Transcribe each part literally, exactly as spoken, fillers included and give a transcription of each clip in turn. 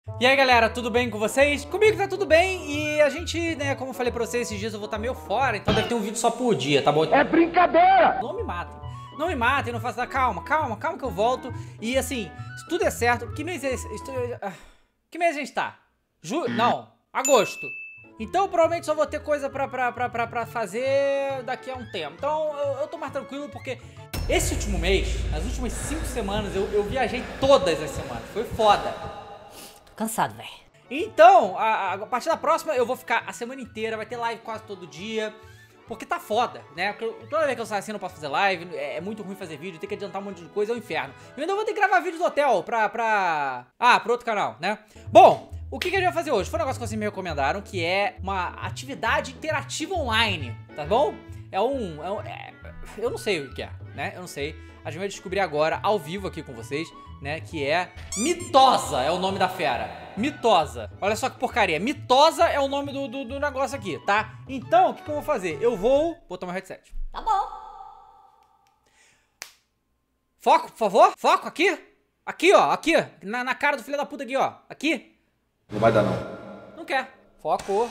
E aí galera, tudo bem com vocês? Comigo tá tudo bem e a gente, né, como eu falei pra vocês, esses dias eu vou estar meio fora, então deve ter um vídeo só por dia, tá bom? É brincadeira! Não me matem, não me matem, não façam nada, calma, calma, calma que eu volto. E assim, se tudo é certo, que mês é esse? Estou... Que mês a gente tá? Ju... Não, agosto. Então provavelmente só vou ter coisa pra, pra, pra, pra, pra fazer daqui a um tempo. Então eu, eu tô mais tranquilo porque esse último mês, nas últimas cinco semanas, eu, eu viajei todas as semanas, foi foda. Cansado, velho. Então, a, a partir da próxima eu vou ficar a semana inteira, vai ter live quase todo dia, porque tá foda, né? Porque toda vez que eu saio assim eu não posso fazer live, é, é muito ruim fazer vídeo, tem que adiantar um monte de coisa, é um inferno. Eu ainda vou ter que gravar vídeos do hotel pra, pra... Ah, pro outro canal, né? Bom, o que, que a gente vai fazer hoje? Foi um negócio que vocês me recomendaram, que é uma atividade interativa online, tá bom? É um... É um é, eu não sei o que é, né? Eu não sei. A gente vai descobrir agora, ao vivo aqui com vocês, né, que é Mitosa, é o nome da fera. Mitosa. Olha só que porcaria. Mitosa é o nome do, do, do negócio aqui, tá? Então, o que, que eu vou fazer? Eu vou botar meu headset. Tá bom. Foco, por favor. Foco, aqui. Aqui, ó. Aqui. Na, na cara do filho da puta aqui, ó. Aqui. Não vai dar, não. Não quer. Foco.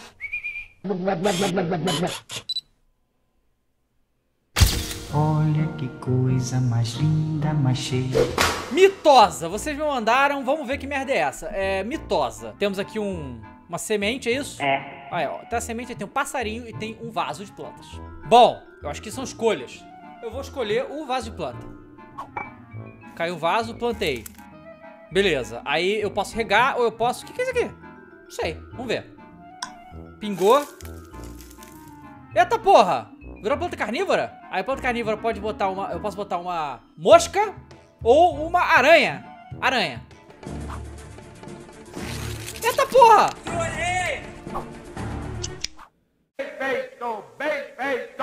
Olha que coisa mais linda, mais cheia. Mitosa, vocês me mandaram, vamos ver que merda é essa. É mitosa. Temos aqui um, uma semente, é isso? É. Aí, ó, tem a semente, tem um passarinho e tem um vaso de plantas. Bom, eu acho que são escolhas. Eu vou escolher o vaso de planta. Caiu o vaso, plantei. Beleza, aí eu posso regar ou eu posso... O que, que é isso aqui? Não sei, vamos ver. Pingou. Eita porra! Virou planta carnívora? Aí planta carnívora pode botar uma... Eu posso botar uma mosca ou uma aranha. Aranha. Eita porra! Bem feito, bem feito!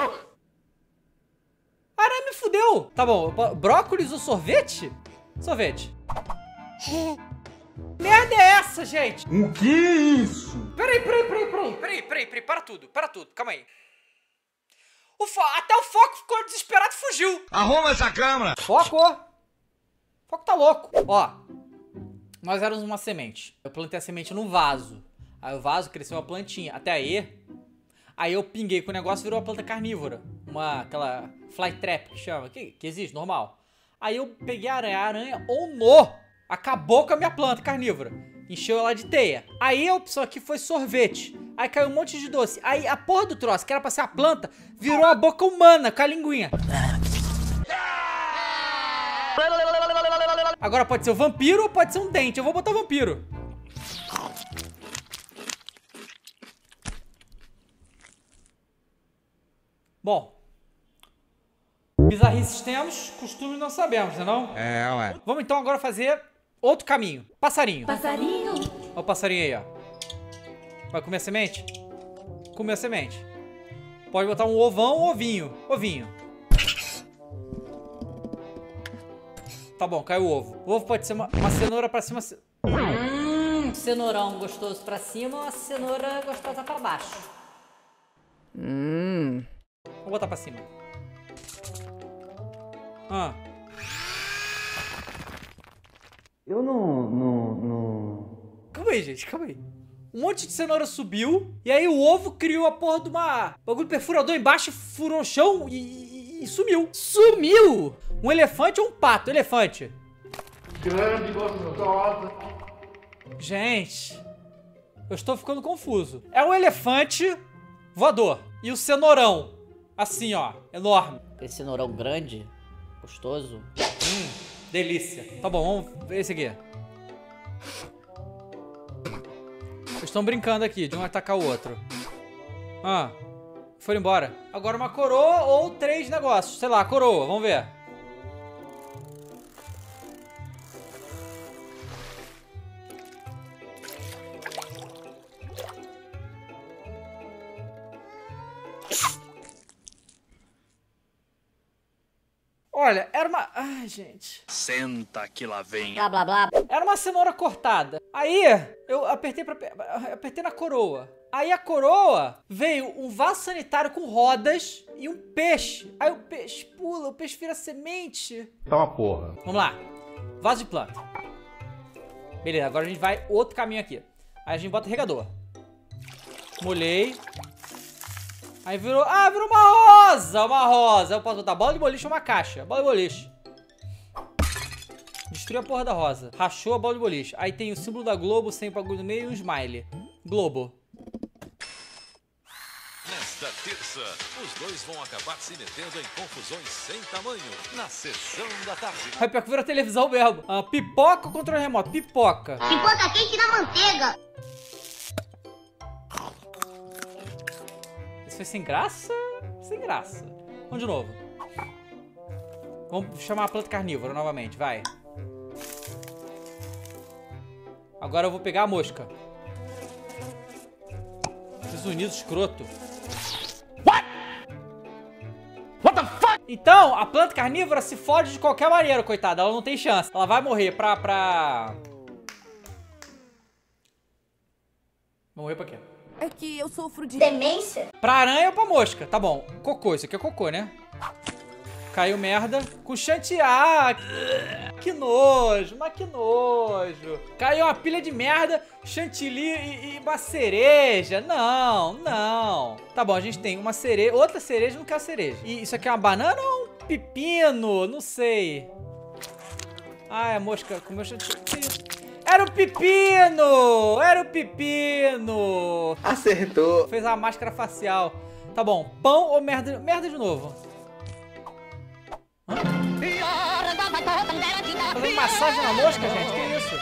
A aranha me fudeu. Tá bom, brócolis ou sorvete? Sorvete. Merda é essa, gente? O que é isso? Peraí, peraí, peraí, peraí, peraí, peraí, peraí, para tudo, para tudo, calma aí. O fo... Até o Foco ficou desesperado e fugiu. Arruma essa câmera! Foco! O Foco tá louco. Ó, nós éramos uma semente. Eu plantei a semente num vaso. Aí o vaso cresceu uma plantinha. Até aí, aí eu pinguei com o negócio e virou uma planta carnívora. Uma, aquela fly trap que chama, que, que existe, normal. Aí eu peguei a aranha, a aranha onou. Acabou com a minha planta carnívora. Encheu ela de teia. Aí a opção aqui foi sorvete. Aí caiu um monte de doce. Aí a porra do troço, que era pra ser a planta, virou a boca humana com a linguinha. Agora pode ser o vampiro ou pode ser um dente. Eu vou botar o vampiro. Bom. Bizarrices temos, costumes não sabemos, né não? É, ué. Vamos então agora fazer outro caminho. Passarinho. Passarinho. Olha o passarinho aí, ó. Vai comer a semente? Comer a semente. Pode botar um ovão ou ovinho. Ovinho. Tá bom, caiu o ovo. O ovo pode ser uma, uma cenoura pra cima. Hum, cenourão gostoso pra cima ou a cenoura gostosa pra baixo? Hum. Vou botar pra cima. Ah. Eu não, não, não... Calma aí, gente, calma aí. Um monte de cenoura subiu, e aí o ovo criou a porra de uma... bagulho perfurador embaixo, furou o chão e, e, e sumiu. Sumiu! Um elefante ou um pato? Elefante. Grande, gostosa. Gente, eu estou ficando confuso. É um elefante voador. E o cenourão, assim ó, enorme. Esse cenourão grande, gostoso. Hum, delícia. Tá bom, vamos ver esse aqui. Eles estão brincando aqui, de um atacar o outro. Ah, foram embora. Agora uma coroa ou três negócios. Sei lá, coroa, vamos ver. Olha, era uma... Ai, gente. Senta que lá vem. Blá, blá, blá. Era uma cenoura cortada. Aí, eu apertei, pra... apertei na coroa. Aí a coroa veio um vaso sanitário com rodas e um peixe. Aí o peixe pula, o peixe vira semente. Tá uma porra. Vamos lá. Vaso de planta. Beleza, agora a gente vai outro caminho aqui. Aí a gente bota regador. Molhei. Aí virou... Ah, virou uma rosa! Uma rosa. Eu posso botar bola de boliche ou uma caixa. Bola de boliche. Destruiu a porra da rosa. Rachou a bola de boliche. Aí tem o símbolo da Globo sem o bagulho no meio e um smiley. Globo. Nesta terça, os dois vão acabar se metendo em confusões sem tamanho na sessão da tarde. Aí pior que vira televisão mesmo. Ah, pipoca ou controle remoto? Pipoca. Pipoca quente na manteiga. Isso foi sem graça? Sem graça. Vamos de novo. Vamos chamar a planta carnívora novamente, vai. Agora eu vou pegar a mosca. Esses unidos escroto. What? What the fuck? Então, a planta carnívora se fode de qualquer maneira, coitada. Ela não tem chance. Ela vai morrer pra... pra... Vai morrer pra quê? É que eu sofro de demência. Pra aranha ou pra mosca? Tá bom. Cocô. Isso aqui é cocô, né? Caiu merda. Com chantear. Que nojo. Mas que nojo. Caiu uma pilha de merda. Chantilly e, e uma cereja. Não, não. Tá bom, a gente tem uma cereja. Outra cereja, não quer cereja. E isso aqui é uma banana ou um pepino? Não sei. Ah, a mosca comeu chantilly. Era o pepino! Era o pepino! Acertou. Fez uma máscara facial. Tá bom. Pão ou merda? Merda de novo. Hã? Fazendo massagem na mosca, gente? Que isso?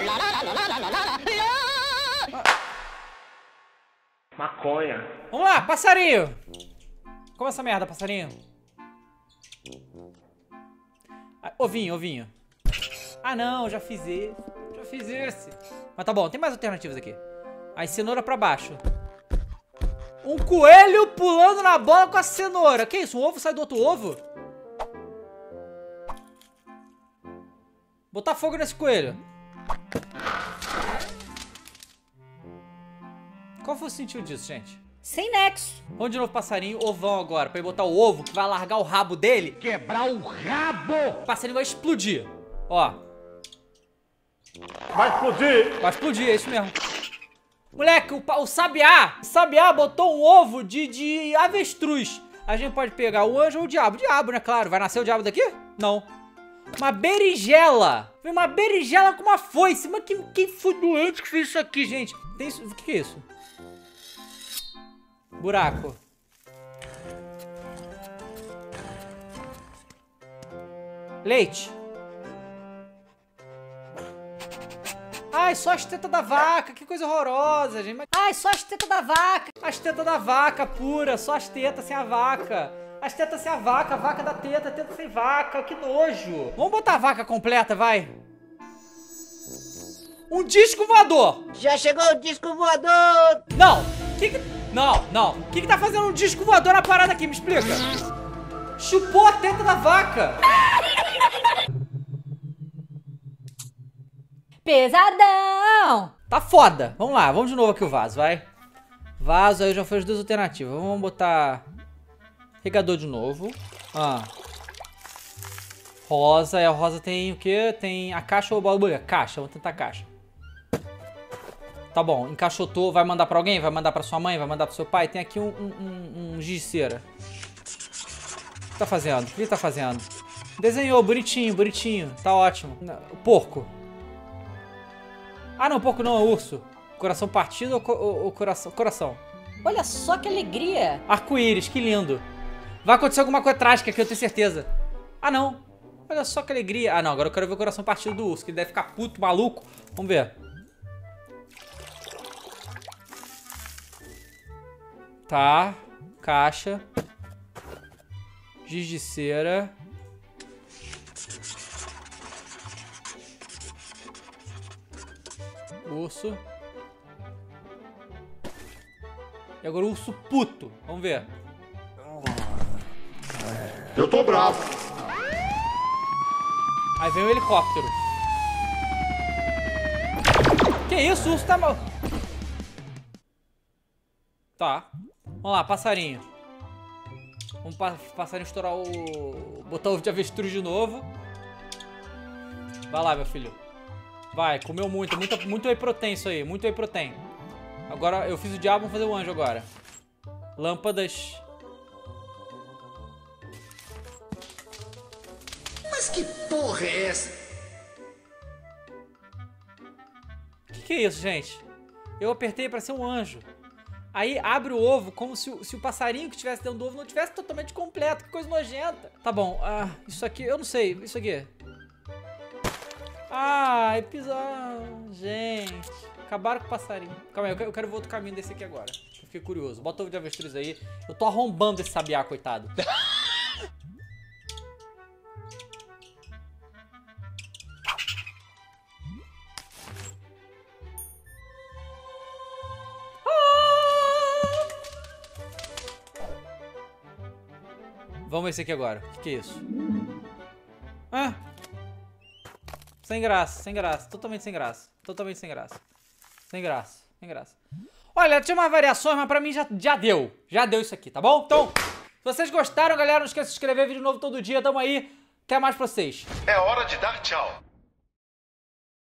Maconha. Vamos lá, passarinho! Como essa merda, passarinho? Ah, ovinho, ovinho. Ah, não, já fiz esse. Já fiz esse. Mas tá bom, tem mais alternativas aqui. Aí, cenoura pra baixo. Um coelho pulando na bola com a cenoura. Que isso? Um ovo sai do outro ovo? Botar fogo nesse coelho. Qual foi o sentido disso, gente? Sem nexo. Vamos de novo, passarinho, ovão agora. Pra ele botar o ovo, que vai largar o rabo dele. Quebrar o rabo! O passarinho vai explodir. Ó. Vai explodir! Vai explodir, é isso mesmo. Moleque, o, o sabiá. O sabiá botou um ovo de, de avestruz. A gente pode pegar o anjo ou o diabo. O diabo, né? Claro. Vai nascer o diabo daqui? Não. Uma berinjela. Foi uma berinjela com uma foice. Mas quem, quem foi doente que fez isso aqui, gente? Tem isso? O que é isso? Buraco. Leite. Ai, só as tetas da vaca. Que coisa horrorosa, gente. Mas... Ai, só as tetas da vaca. As tetas da vaca pura. Só as tetas sem a vaca. As tetas sem a vaca. A vaca da teta. Teta sem vaca. Que nojo. Vamos botar a vaca completa, vai. Um disco voador. Já chegou o disco voador. Não. Que que... Não, não. O que que tá fazendo um disco voador na parada aqui? Me explica. Chupou a teta da vaca. Pesadão. Tá foda. Vamos lá, vamos de novo aqui o vaso, vai. Vaso, aí já foi as duas alternativas. Vamos botar regador de novo. Ah. Rosa, e a rosa tem o quê? Tem a caixa ou o baú? Caixa, vamos tentar a caixa. Tá bom, encaixotou. Vai mandar pra alguém? Vai mandar pra sua mãe? Vai mandar pro seu pai? Tem aqui um, um, um, um giz de cera. O que tá fazendo? O que ele tá fazendo? Desenhou, bonitinho, bonitinho. Tá ótimo. O porco. Ah, não, porco não, é urso. Coração partido ou, co ou, ou coração? Coração. Olha só que alegria. Arco-íris, que lindo. Vai acontecer alguma coisa trágica aqui, eu tenho certeza. Ah, não. Olha só que alegria. Ah, não, agora eu quero ver o coração partido do urso, que ele deve ficar puto, maluco. Vamos ver. Tá. Caixa. Giz de cera. Urso. E agora o urso puto. Vamos ver. Eu tô bravo. Aí vem o helicóptero. Que isso? O urso tá mal. Tá. Vamos lá, passarinho. Vamos pa passarinho estourar o... Botar o ovo de avestruz de novo. Vai lá, meu filho. Vai, comeu muito. Muito, muito whey protein isso aí. Muito whey protein. Agora, eu fiz o diabo, vamos fazer o anjo agora. Lâmpadas. Mas que porra é essa? Que que é isso, gente? Eu apertei pra ser um anjo. Aí abre o ovo como se o, se o passarinho que estivesse dentro do ovo não tivesse totalmente completo. Que coisa nojenta. Tá bom, ah, isso aqui, eu não sei. Isso aqui. Ah, episódio. Gente, acabaram com o passarinho. Calma aí, eu quero, eu quero ver outro caminho desse aqui agora. Eu fiquei curioso. Bota o ovo de avestruz aí. Eu tô arrombando esse sabiá, coitado. Vamos ver esse aqui agora. O que, que é isso? Ah! Sem graça, sem graça. Totalmente sem graça. Totalmente sem graça. Sem graça, sem graça. Olha, tinha umas variações, mas pra mim já, já deu. Já deu isso aqui, tá bom? Então, se vocês gostaram, galera, não esqueça de se inscrever. Vídeo novo todo dia. Tamo aí. Até mais pra vocês. É hora de dar tchau.